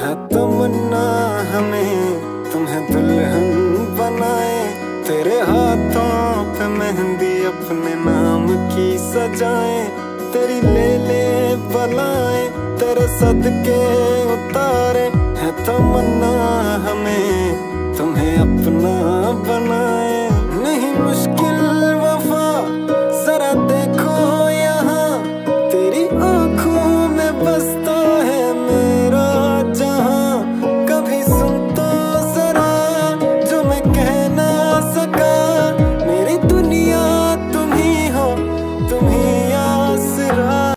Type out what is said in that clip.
है तमन्ना हमें तुम्हें दुल्हन बनाए, तेरे हाथों पे मेहंदी अपने नाम की सजाए, तेरी ले ले बलाए तेरे सदके उतारे, है तमन्ना हमें तुम्हें अपना